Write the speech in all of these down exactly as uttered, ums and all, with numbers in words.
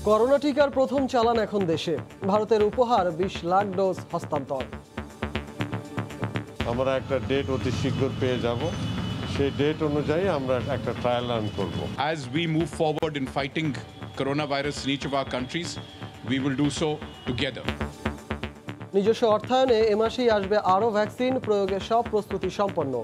Corona টিকার প্রথম চালান এখন দেশে। ভারতের উপহার বিশ লাখ ডোজ হস্তান্তর। আমরা একটা ডেট অতি শীঘ্র পেয়ে যাব, সেই ডেট অনুযায়ী আমরা একটা ট্রায়াল রান করব। As we move forward in fighting coronavirus in each of our countries, we will do so together. নিজস্ব অর্থায়নে এ মাসেই আসবে আরও ভ্যাকসিন, প্রয়োগের সব প্রস্তুতি সম্পন্ন।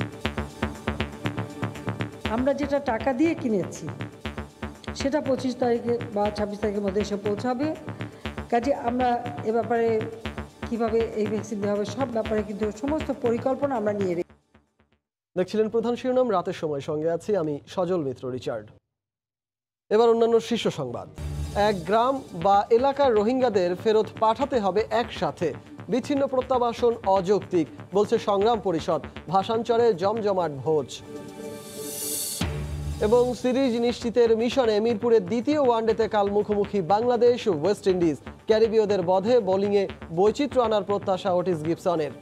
আমরা যেটা টাকা দিয়ে কিনেছি সেটা পঁচিশ তারিখে বা ছাব্বিশ তারিখের মধ্যে এসে পৌঁছাবে। কাজে আমরা এ ব্যাপারে কীভাবে এই ভ্যাকসিন দেওয়া হবে সব ব্যাপারে কিন্তু সমস্ত পরিকল্পনা আমরা নিয়ে রেখেছি। দেখছিলেন প্রধান শিরোনাম, রাতের সময় সঙ্গে আছি আমি সজল মিত্র রিচার্ড। এবার অন্যান্য শীর্ষ সংবাদ। এক গ্রাম বা এলাকার রোহিঙ্গাদের ফেরত পাঠাতে হবে একসাথে, বিচ্ছিন্ন প্রত্যাবাসন অযৌক্তিক বলছে সংগ্রাম পরিষদ। ভাষাঞ্চলে জমজমাট ভোজ। এবং সিরিজ নিশ্চিতের মিশনে মিরপুরের দ্বিতীয় ওয়ানডেতে কাল মুখোমুখি বাংলাদেশ ওয়েস্ট ইন্ডিজ। ক্যারিবীয়দের বধে বোলিংয়ে বৈচিত্র্য আনার প্রত্যাশা ওটিস গিবসনের।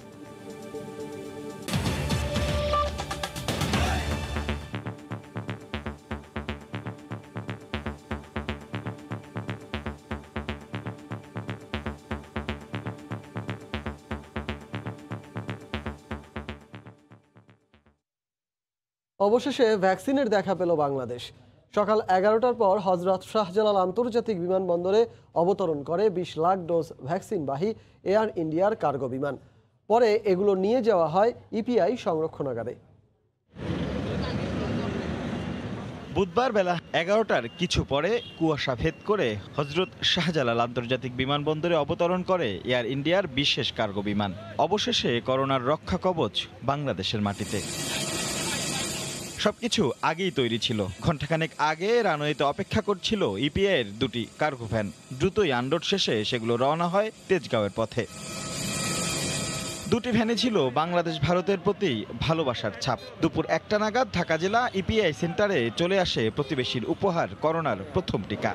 অবশেষে ভ্যাকসিনের দেখা পেল বাংলাদেশ। সকাল এগারোটার পর হজরত শাহজালাল আন্তর্জাতিক বিমানবন্দরে অবতরণ করে বিশ লাখ ডোজ ভ্যাকসিনবাহী এয়ার ইন্ডিয়ার কার্গো বিমান। পরে এগুলো নিয়ে যাওয়া হয় ইপিআই সংরক্ষণাগারে। বুধবার বেলা এগারোটার কিছু পরে কুয়াশা ভেদ করে হজরত শাহজালাল আন্তর্জাতিক বিমানবন্দরে অবতরণ করে এয়ার ইন্ডিয়ার বিশেষ কার্গো বিমান। অবশেষে করোনার রক্ষা কবচ বাংলাদেশের মাটিতে। সবকিছু আগেই তৈরি ছিল। ঘণ্টাখানেক আগে রানওয়েতে অপেক্ষা করছিল ইপিআইয়ের দুটি কার্গো ভ্যান। দ্রুতই আনলোড শেষে সেগুলো রওনা হয় তেজগাঁওয়ের পথে। দুটি ভ্যানে ছিল বাংলাদেশ ভারতের প্রতি ভালোবাসার ছাপ। দুপুর একটা নাগাদ ঢাকা জেলা ইপিআই সেন্টারে চলে আসে প্রতিবেশীর উপহার করোনার প্রথম টিকা।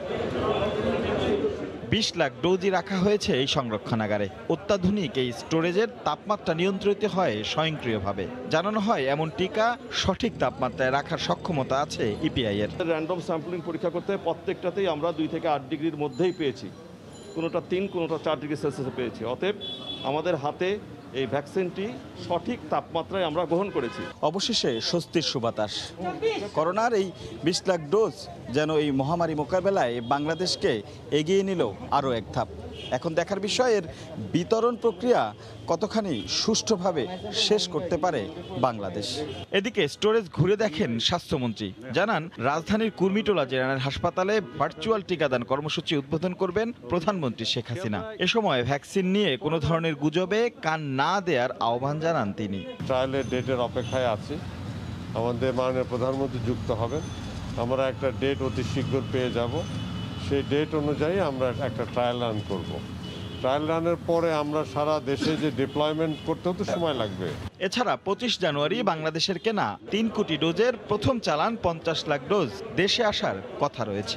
বিশ লাখ ডোজই রাখা হয়েছে এই সংরক্ষণাগারে। অত্যাধুনিক এই স্টোরেজের তাপমাত্রা নিয়ন্ত্রিত হয় স্বয়ংক্রিয়ভাবে। জানানো হয় এমন টিকা সঠিক তাপমাত্রায় রাখার সক্ষমতা আছে ইপিআই এর। র্যান্ডম স্যাম্পলিং পরীক্ষা করতে প্রত্যেকটাতেই আমরা দুই থেকে আট ডিগ্রির মধ্যেই পেয়েছি, কোনোটা তিন কোনোটা চার ডিগ্রি সেলসিয়াসে পেয়েছি। অতএব আমাদের হাতে এই ভ্যাকসিনটি সঠিক তাপমাত্রায় আমরা গ্রহণ করেছি। অবশেষে স্বস্তির সুবাতাস। করোনার এই বিশ লাখ ডোজ যেন এই মহামারী মোকাবেলায় বাংলাদেশকে এগিয়ে নিল আরও এক ধাপ। এখন দেখার বিষয় এর বিতরণ প্রক্রিয়া কতখানি সুষ্ঠুভাবে শেষ করতে পারে বাংলাদেশ। এদিকে স্টোরেজ ঘুরে দেখেন স্বাস্থ্যমন্ত্রী। জানান রাজধানীর কুর্মিটোলা জেনারেল হাসপাতালে ভার্চুয়াল টিকাদান কর্মসূচি উদ্বোধন করবেন প্রধানমন্ত্রী শেখ হাসিনা। এ সময় ভ্যাকসিন নিয়ে কোনো ধরনের গুজবে কান না দেওয়ার আহ্বান জানান তিনি। ট্রায়ালের ডেটের অপেক্ষায় আছি, আমাদের মাননীয় প্রধানমন্ত্রী যুক্ত হবেন। আমরা একটা ডেট অতি শীঘ্র পেয়ে যাব, সেই ডেট অনুযায়ী আমরা একটা ট্রায়াল রান করব। ট্রায়াল রানের পরে আমরা সারা দেশে যে ডিপ্লয়মেন্ট করতেও তো সময় লাগবে। এছাড়া পঁচিশ জানুয়ারি বাংলাদেশের কেনা তিন কোটি ডোজের প্রথম চালান পঞ্চাশ লাখ ডোজ দেশে আসার কথা রয়েছে।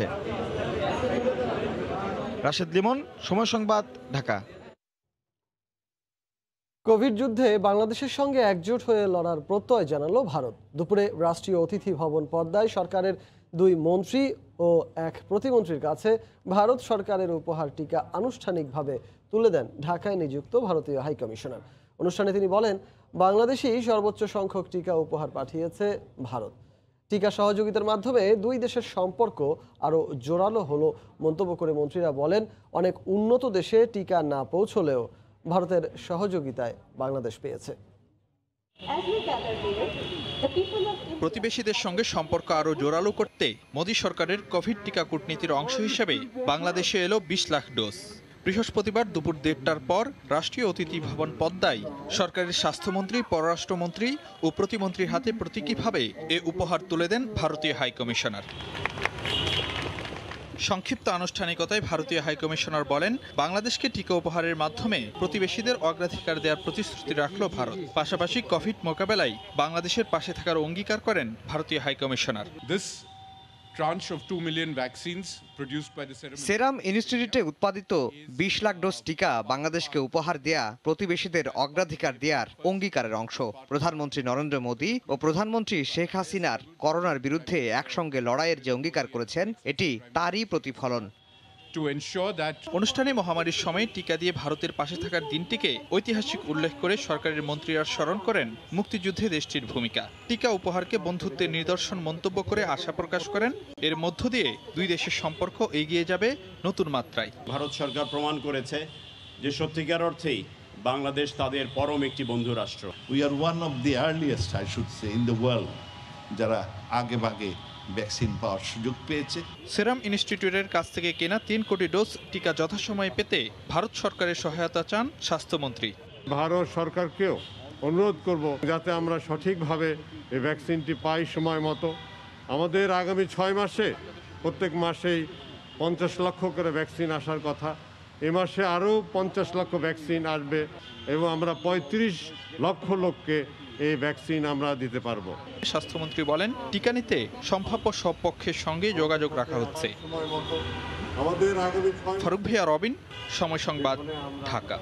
রাশেদ লিমন, সময় সংবাদ, ঢাকা। কোভিড যুদ্ধে বাংলাদেশের সঙ্গে একজোট হয়ে লড়ার প্রত্যয় জানালো ভারত। দুপুরে রাষ্ট্রীয় অতিথি ভবন পদ্মায় সরকারের দুই মন্ত্রী ও এক প্রতিমন্ত্রীর কাছে ভারত সরকারের উপহার টিকা আনুষ্ঠানিকভাবে তুলে দেন ঢাকায় নিযুক্ত ভারতীয় হাইকমিশনার। অনুষ্ঠানে তিনি বলেন, বাংলাদেশই সর্বোচ্চ সংখ্যক টিকা উপহার পাঠিয়েছে ভারত। টিকা সহযোগিতার মাধ্যমে দুই দেশের সম্পর্ক আরও জোরালো হলো মন্তব্য করে মন্ত্রীরা বলেন, অনেক উন্নত দেশে টিকা না পৌঁছলেও ভারতের সহযোগিতায় বাংলাদেশ পেয়েছে। প্রতিবেশীদের সঙ্গে সম্পর্ক আরও জোরালো করতে মোদী সরকারের কোভিড টিকা কূটনীতির অংশ হিসেবে বাংলাদেশে এলো বিশ লাখ ডোজ। বৃহস্পতিবার দুপুর দেড়টার পর রাষ্ট্রীয় অতিথি ভবন পদ্মায় সরকারের স্বাস্থ্যমন্ত্রী, পররাষ্ট্রমন্ত্রী ও প্রতিমন্ত্রীর হাতে প্রতীকীভাবে এ উপহার তুলে দেন ভারতীয় হাইকমিশনার। সংক্ষিপ্ত আনুষ্ঠানিকতায় ভারতীয় হাইকমিশনার বলেন, বাংলাদেশকে টিকা উপহারের মাধ্যমে প্রতিবেশীদের অগ্রাধিকার দেওয়ার প্রতিশ্রুতি রাখল ভারত। পাশাপাশি কোভিড মোকাবেলায় বাংলাদেশের পাশে থাকার অঙ্গীকার করেন ভারতীয় হাইকমিশনার। সেরাম ইনস্টিটিউটে উৎপাদিত বিশ লাখ ডোজ টিকা বাংলাদেশকে উপহার দেয়া প্রতিবেশীদের অগ্রাধিকার দেওয়ার অঙ্গীকারের অংশ। প্রধানমন্ত্রী নরেন্দ্র মোদী ও প্রধানমন্ত্রী শেখ হাসিনার করোনার বিরুদ্ধে একসঙ্গে লড়াইয়ের যে অঙ্গীকার করেছেন, এটি তারই প্রতিফলন। to ensure that অনুষ্ঠানে মহামারীর সময় টিকা দিয়ে ভারতের পাশে থাকার দিনটিকে ঐতিহাসিক উল্লেখ করে সরকারের মন্ত্রীরা স্মরণ করেন মুক্তিযুদ্ধে দেশটির ভূমিকা। টিকা উপহারকে বন্ধুত্বের নিদর্শন মন্তব্য করে আশা প্রকাশ করেন এর মধ্য দিয়ে দুই দেশের সম্পর্ক এগিয়ে যাবে নতুন মাত্রায়। ভারত সরকার প্রমাণ করেছে যে সত্যিকার অর্থেই বাংলাদেশ তাদের পরম একটি বন্ধু রাষ্ট্র। We are one of the earliest I should say in the world যারা আগে ভাগে ভ্যাকসিন পাওয়ার সুযোগ পেয়েছে। সেরাম ইনস্টিটিউটের কাছ থেকে কেনা তিন কোটি ডোজ টিকা যথাসময়ে পেতে ভারত সরকারের সহায়তা চান স্বাস্থ্যমন্ত্রী। ভারত সরকারকেও অনুরোধ করব যাতে আমরা সঠিকভাবে এই ভ্যাকসিনটি পাই সময় মতো। আমাদের আগামী ছয় মাসে প্রত্যেক মাসেই পঞ্চাশ লক্ষ করে ভ্যাকসিন আসার কথা। এ মাসে আরও পঞ্চাশ লক্ষ ভ্যাকসিন আসবে এবং আমরা পঁয়ত্রিশ লক্ষ লোককে এই ভ্যাকসিন আমরা দিতে পারবো। স্বাস্থ্যমন্ত্রী বলেন টিকা নিতে সম্ভাব্য সব পক্ষের সঙ্গে যোগাযোগ রাখা হচ্ছে। ফারুক ভিয়া রবিন, সময় সংবাদ, ঢাকা।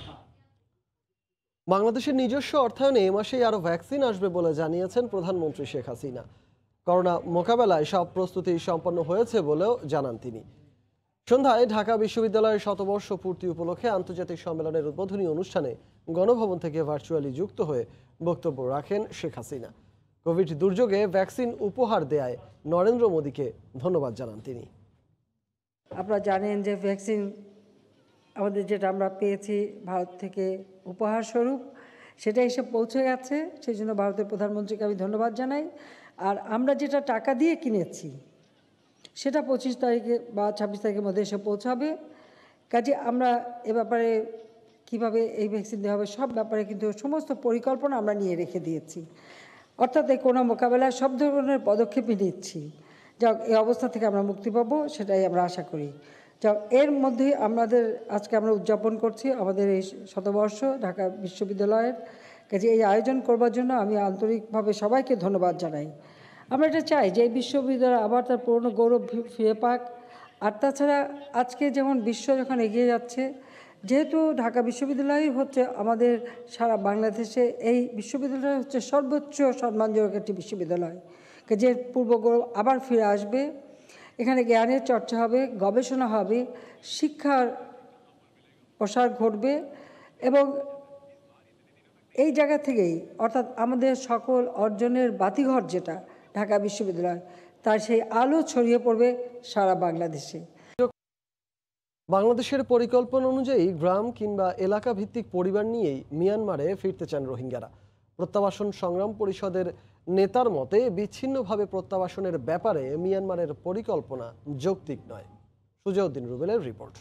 বাংলাদেশের নিজস্ব অর্থায়নে এ মাসেই আরও ভ্যাকসিন আসবে বলে জানিয়েছেন প্রধানমন্ত্রী শেখ হাসিনা। করোনা মোকাবেলায় সব প্রস্তুতি সম্পন্ন হয়েছে বলেও জানান তিনি। সন্ধ্যায় ঢাকা বিশ্ববিদ্যালয়ের শতবর্ষ পূর্তি উপলক্ষে আন্তর্জাতিক সম্মেলনের উদ্বোধনী অনুষ্ঠানে গণভবন থেকে ভার্চুয়ালি যুক্ত হয়ে বক্তব্য রাখেন শেখ হাসিনা। কোভিড দুর্যোগে ভ্যাকসিন উপহার দেয়ায় নরেন্দ্র মোদীকে ধন্যবাদ জানান তিনি। আপনারা জানেন যে ভ্যাকসিন আমাদের যেটা আমরা পেয়েছি ভারত থেকে উপহার স্বরূপ, সেটা এসে পৌঁছে গেছে, সেই জন্য ভারতের প্রধানমন্ত্রীকে আমি ধন্যবাদ জানাই। আর আমরা যেটা টাকা দিয়ে কিনেছি সেটা পঁচিশ তারিখে বা ছাব্বিশ তারিখের মধ্যে এসে পৌঁছাবে। কাজে আমরা এ ব্যাপারে কীভাবে এই ভ্যাকসিন দেওয়া হবে সব ব্যাপারে কিন্তু সমস্ত পরিকল্পনা আমরা নিয়ে রেখে দিয়েছি। অর্থাৎ এই করোনা মোকাবেলায় সব ধরনের পদক্ষেপই নিচ্ছি। যা এই অবস্থা থেকে আমরা মুক্তি পাবো সেটাই আমরা আশা করি। যা এর মধ্যেই আমাদের আজকে আমরা উদযাপন করছি আমাদের এই শতবর্ষ ঢাকা বিশ্ববিদ্যালয়ের। কাজে এই আয়োজন করবার জন্য আমি আন্তরিকভাবে সবাইকে ধন্যবাদ জানাই। আমরা এটা চাই যে এই বিশ্ববিদ্যালয় আবার তার পুরনো গৌরব ফিরে পাক। আর তাছাড়া আজকে যেমন বিশ্ব যখন এগিয়ে যাচ্ছে, যেহেতু ঢাকা বিশ্ববিদ্যালয় হচ্ছে আমাদের সারা বাংলাদেশে এই বিশ্ববিদ্যালয় হচ্ছে সর্বোচ্চ সম্মানজনক একটি বিশ্ববিদ্যালয়, যে পূর্ব গৌরব আবার ফিরে আসবে। এখানে জ্ঞানের চর্চা হবে, গবেষণা হবে, শিক্ষার প্রসার ঘটবে এবং এই জায়গা থেকেই অর্থাৎ আমাদের সকল অর্জনের বাতিঘর যেটা ঢাকা বিশ্ববিদ্যালয়, তার সেই আলো ছড়িয়ে পড়বে সারা বাংলাদেশে। বাংলাদেশের পরিকল্পনা অনুযায়ী গ্রাম কিংবা এলাকা ভিত্তিক পরিবার নিয়েই মিয়ানমারে ফিরতে চান রোহিঙ্গারা। প্রত্যাবাসন সংগ্রাম পরিষদের নেতার মতে বিচ্ছিন্নভাবে প্রত্যাবাসনের ব্যাপারে মিয়ানমারের পরিকল্পনা যৌক্তিক নয়। সুজাউদ্দিন রুবেলের রিপোর্ট।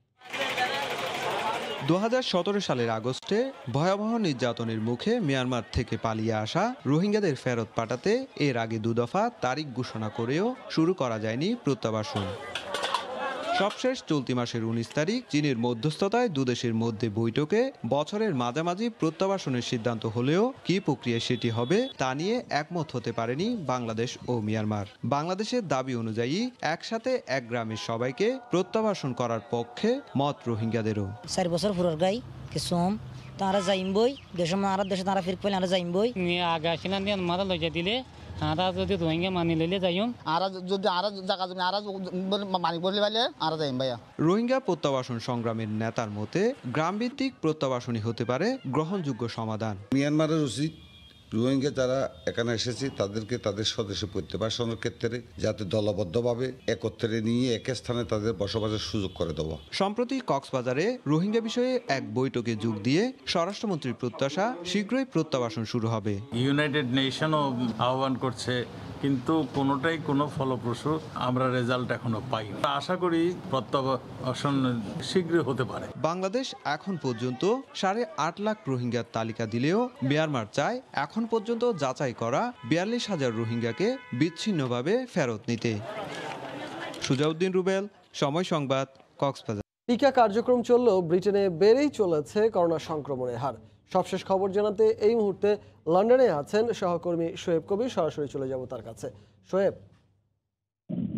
দু হাজার সতেরো সালের আগস্টে ভয়াবহ নির্যাতনের মুখে মিয়ানমার থেকে পালিয়ে আসা রোহিঙ্গাদের ফেরত পাঠাতে এর আগে দুদফা তারিখ ঘোষণা করেও শুরু করা যায়নি প্রত্যাবাসন। সবশেষ চলতি মাসের উনিশ তারিখ চীনের মধ্যস্থতায় দুদেশের মধ্যে বৈঠকে বছরের মাঝামাঝি প্রত্যাবাসনের সিদ্ধান্ত হলেও কি প্রক্রিয়া সেটি হবে তা নিয়ে একমত হতে পারেনি বাংলাদেশ ও মিয়ানমার। বাংলাদেশের দাবি অনুযায়ী একসাথে এক গ্রামের সবাইকে প্রত্যাবাসন করার পক্ষে মত রোহিঙ্গাদেরও। চার বছর পুরোর গাই কিছু তারা যাইমবই দেশ আর দেশে তারা ফির পেলে আমরা যাইমবই আগে আসিনা দিয়ে মাথা লইয়া দিলে আরা যদি রোহিঙ্গা মানি লইলে যাইম আর যদি আর জায়গা জমি আর মানি বললে পাইলে আর যাইম ভাইয়া। রোহিঙ্গা প্রত্যাবাসন সংগ্রামের নেতার মতে গ্রামভিত্তিক প্রত্যাবাসনই হতে পারে গ্রহণযোগ্য সমাধান। মিয়ানমারের উচিত রোহিঙ্গা যারা এখানে এসেছে তাদেরকে তাদের স্বদেশে প্রত্যাবাসনের ক্ষেত্রে যাতে দলবদ্ধভাবে একত্রে নিয়ে এক স্থানে তাদের বসবাসের সুযোগ করে দেওয়া। সম্প্রতি কক্সবাজারে রোহিঙ্গা বিষয়ে এক বৈঠকে যোগ দিয়ে স্বরাষ্ট্রমন্ত্রীর প্রত্যাশা শীঘ্রই প্রত্যাবাসন শুরু হবে। ইউনাইটেড নেশনও আহ্বান করছে, কিন্তু কোনোটাই কোনো ফলপ্রসূ আমরা রেজাল্ট এখনো পাই। আশা করি প্রত্যাবাসন শীঘ্রই হতে পারে। বাংলাদেশ এখন পর্যন্ত সাড়ে আট লাখ রোহিঙ্গার তালিকা দিলেও মিয়ানমার চায় এখন পর্যন্ত যাচাই করা বিয়াল্লিশ হাজার রোহিঙ্গাকে বিচ্ছিন্নভাবে ফেরত নিতে। সুজাউদ্দিন রুবেল, সময় সংবাদ, কক্সবাজার। টিকা কার্যক্রম চললেও ব্রিটেনে বেড়েই চলেছে করোনা সংক্রমণের হার। সবশেষ খবর জানাতে এই মুহূর্তে লন্ডনে আছেন সহকর্মী শোয়েব কবির। সরাসরি চলে যাব তার কাছে। শোয়েব,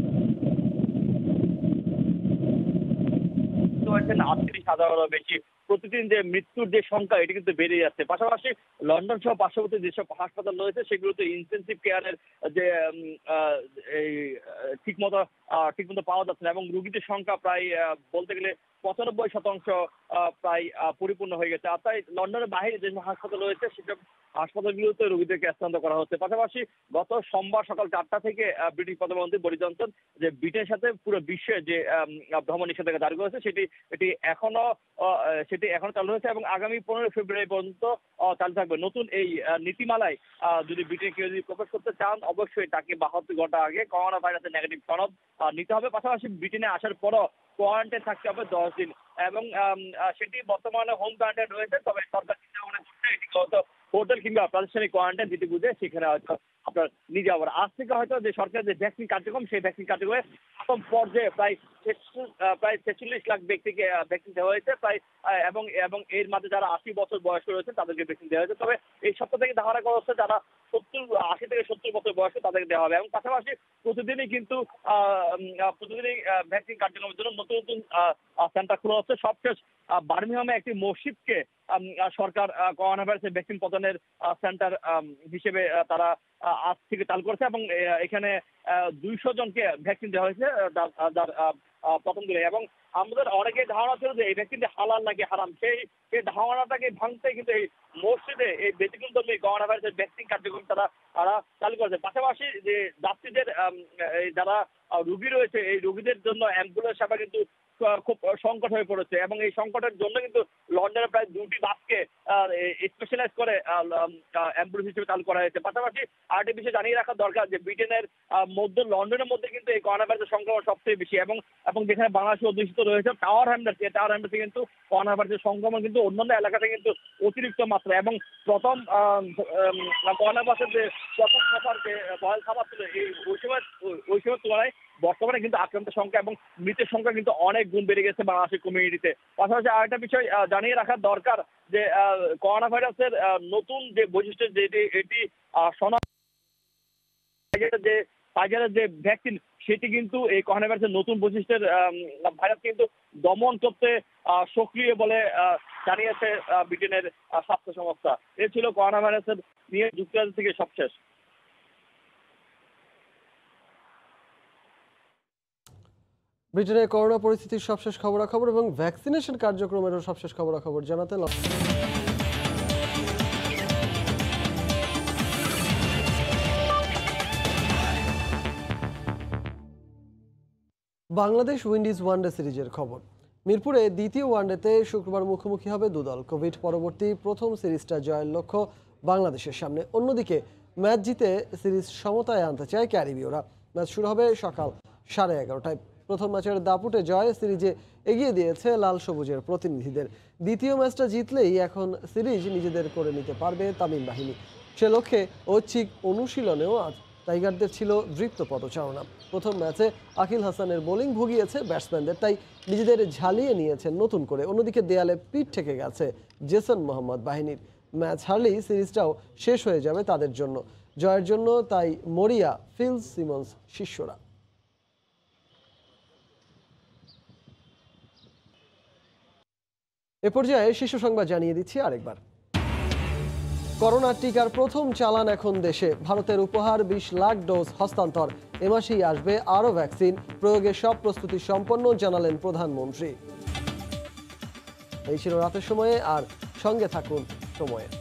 আটত্রিশ হাজারেরও বেশি প্রতিদিন যে মৃত্যুর যে সংখ্যা এটি কিন্তু বেড়ে যাচ্ছে। পাশাপাশি লন্ডন সহ পার্শ্ববর্তী যেসব হাসপাতাল রয়েছে সেগুলোতে ইনটেনসিভ কেয়ারের যে এই ঠিকমতো ঠিকমতো পাওয়া যাচ্ছে না এবং রোগীদের সংখ্যা প্রায় বলতে গেলে পঁচানব্বই শতাংশ প্রায় পরিপূর্ণ হয়ে গেছে। আর তাই লন্ডনের বাইরে যেসব হাসপাতাল রয়েছে সেসব হাসপাতালগুলোতে রোগীদেরকে স্থানান্তর করা হচ্ছে। পাশাপাশি গত সোমবার সকাল চারটা থেকে ব্রিটিশ প্রধানমন্ত্রী বরিস জনসন যে ব্রিটেনের সাথে পুরো বিশ্বে যে ভ্রমণ নিষেধাজ্ঞা জারি করেছে সেটি এটি এখনো সেটি এখনো চালু রয়েছে এবং আগামী পনেরোই ফেব্রুয়ারি পর্যন্ত চালু থাকবে। নতুন এই নীতিমালায় যদি ব্রিটেনে কেউ যদি প্রবেশ করতে চান অবশ্যই তাকে বাহাত্তর ঘন্টা আগে করোনা ভাইরাসের নেগেটিভ সনদ নিতে হবে। পাশাপাশি ব্রিটেনে আসার পরও কোয়ারেন্টাইন থাকতে হবে দশ দিন এবং সেটি বর্তমানে হোম কোয়ারেন্টাইন রয়েছে, তবে সরকার চিন্তা ভাবনা করছে এটি হোটেল কিংবা প্রাতিষ্ঠানিক কোয়ারেন্টাইন যেটি বুঝে সেখানে হয়তো আপনার নিজে আবার আজ থেকে হয়তো যে সরকারের যে ভ্যাকসিন কার্যক্রম সেই ভ্যাকসিন কার্যক্রমে প্রথম পর্যায়ে প্রায় প্রায় ছেচল্লিশ লাখ ব্যক্তিকে ভ্যাকসিন দেওয়া হয়েছে প্রায় এবং এবং এর মাঝে যারা আশি বছর বয়স্ক রয়েছে তাদেরকে ভ্যাকসিন দেওয়া হয়েছে। তবে এই সপ্তাহ থেকে ধারণা করা হচ্ছে যারা সত্তর আশি থেকে সত্তর বছর বয়স্ক তাদেরকে দেওয়া হবে এবং পাশাপাশি প্রতিদিনই কিন্তু প্রতিদিনই ভ্যাকসিন কার্যক্রমের জন্য নতুন নতুন সেন্টার খোলা হচ্ছে। সবশেষ বার্মিংহামে একটি মসজিদকে সরকার করোনা ভাইরাসের ভ্যাকসিন প্রদানের সেন্টার হিসেবে তারা আজ থেকে চালু করেছে এবং এখানে দুইশো জনকে ভ্যাকসিন দেওয়া হয়েছে যার প্রথম দিনে এবং আমাদের অনেকের ধারণা ছিল যে এই ভ্যাকসিনটি হালাল নাকি হারাম, সেই সেই ধারণাটাকে ভাঙতে কিন্তু এই মসজিদে এই ব্যতিক্রমধর্মী করোনা ভাইরাসের ভ্যাকসিন কার্যক্রম তারা তারা চালু করেছে। পাশাপাশি যে যাত্রীদের যারা রোগী রয়েছে এই রোগীদের জন্য অ্যাম্বুলেন্স সেবা কিন্তু খুব সংকট হয়ে পড়েছে এবং এই সংকটের জন্য কিন্তু লন্ডনে প্রায় দুটি বাসকে স্পেশালাইজ করে অ্যাম্বুলেন্স হিসেবে চালু করা হয়েছে। পাশাপাশি আরেকটি বিষয় জানিয়ে রাখা দরকার যে ব্রিটেনের মধ্যে লন্ডনের মধ্যে কিন্তু এই করোনা ভাইরাসের সংক্রমণ সবচেয়ে বেশি এবং এবং যেখানে বাংলাদেশ অধ্যুষিত রয়েছে টাওয়ার হ্যামলেটস, এই টাওয়ার হ্যামলেটসে কিন্তু করোনা ভাইরাসের সংক্রমণ কিন্তু অন্যান্য এলাকাতে কিন্তু অতিরিক্ত মাত্রা এবং প্রথম করোনা ভাইরাসের যে প্রথম খাবার যে বয়েল খাবার ছিল এই ওই সময় ওই সময়ের তুলনায় বর্তমানে কিন্তু আক্রান্তের সংখ্যা এবং মৃতের সংখ্যা কিন্তু অনেক গুণ বেড়ে গেছে বাংলাদেশের কমিউনিটিতে। পাশাপাশি আরেকটা বিষয় জানিয়ে রাখা দরকার যে করোনা ভাইরাসের নতুন যে বৈশিষ্ট্য যেটি এটি শনাক্ত যে ফাইজারের যে ভ্যাকসিন সেটি কিন্তু এই করোনা ভাইরাসের নতুন বৈশিষ্ট্যের ভাইরাস কিন্তু দমন করতে সক্রিয় বলে জানিয়েছে ব্রিটেনের স্বাস্থ্য সংস্থা। এ ছিল করোনা ভাইরাসের নিয়ে যুক্তরাজ্য থেকে সবশেষ। ব্রিটেনের করোনা পরিস্থিতির সবশেষ খবরাখবর এবং ভ্যাকসিনেশন কার্যক্রমেরও সবশেষ খবরাখবর জানাতে বাংলাদেশ উইন্ডিজ ওয়ানডে সিরিজের খবর। মিরপুরে দ্বিতীয় ওয়ানডেতে শুক্রবার মুখোমুখি হবে দুদল। কোভিড পরবর্তী প্রথম সিরিজটা জয়ের লক্ষ্য বাংলাদেশের সামনে। অন্যদিকে ম্যাচ জিতে সিরিজ সমতায় আনতে চায় ক্যারিবীয়রা। ম্যাচ শুরু হবে সকাল সাড়ে এগারোটায়। প্রথম ম্যাচের দাপুটে জয় সিরিজে এগিয়ে দিয়েছে লাল সবুজের প্রতিনিধিদের। দ্বিতীয় ম্যাচটা জিতলেই এখন সিরিজ নিজেদের করে নিতে পারবে তামিম বাহিনী। সে লক্ষ্যে ঐচ্ছিক অনুশীলনেও আজ টাইগারদের ছিল দৃপ্ত পদচারণা। প্রথম ম্যাচে আকিল হাসানের বোলিং ভুগিয়েছে ব্যাটসম্যানদের, তাই নিজেদের ঝালিয়ে নিয়েছেন নতুন করে। অন্যদিকে দেয়ালে পিঠ ঠেকে গেছে জেসন মোহাম্মদ বাহিনীর। ম্যাচ হারলেই সিরিজটাও শেষ হয়ে যাবে তাদের জন্য। জয়ের জন্য তাই মরিয়া ফিল সিমন্স শিষ্যরা। এ পর্যায়ে শীর্ষ সংবাদ জানিয়ে দিচ্ছি আরেকবার। করোনার টিকার প্রথম চালান এখন দেশে। ভারতের উপহার বিশ লাখ ডোজ হস্তান্তর। এ মাসেই আসবে আরও ভ্যাকসিন। প্রয়োগে সব প্রস্তুতি সম্পন্ন জানালেন প্রধানমন্ত্রী। এই ছিল রাতের সময়ে, আর সঙ্গে থাকুন সময়ে।